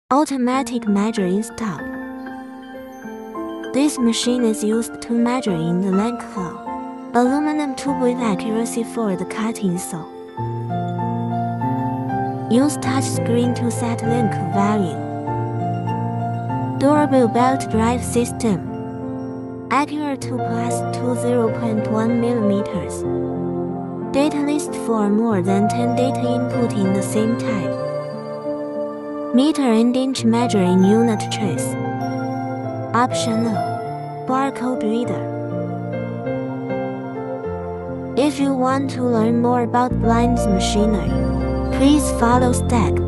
Automatic measuring stop. This machine is used to measure in the length of aluminum tube with accuracy for the cutting saw. Use touchscreen to set length value. Durable belt drive system. Accurate to +0.1 mm. Data list for more than 10 data input in the same time. Meter and inch measuring unit trace. Optional. Barcode reader. If you want to learn more about blinds machinery, please follow STEC.